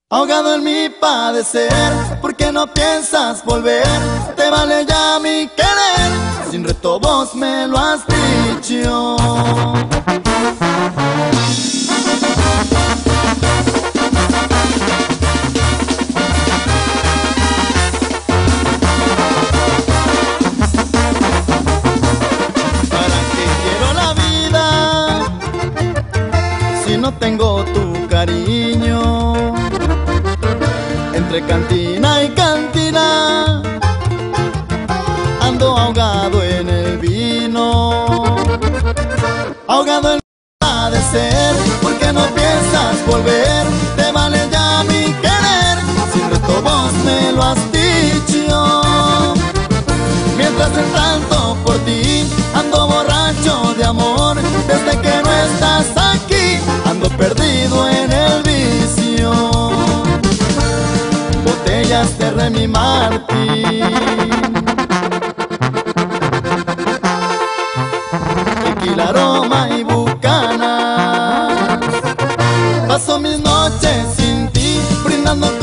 Ahogado en mi padecer, ¿por qué no piensas volver? Te vale ya mi querer, sin reto vos me lo has dicho. ¿Para qué quiero la vida si no tengo tu cariño? Entre cantina y cantina ando ahogado en el vino, ahogado en mi padecer. ¿Por qué no piensas volver? Te vale ya mi querer, sin reto vos me lo has dicho. Mientras en tanto por ti ando borracho de amor, desde que no estás aquí ando perdido en el vicio. Botellas de Remy Martin, tequila, aroma y bucanas. Paso mis noches sin ti, brindando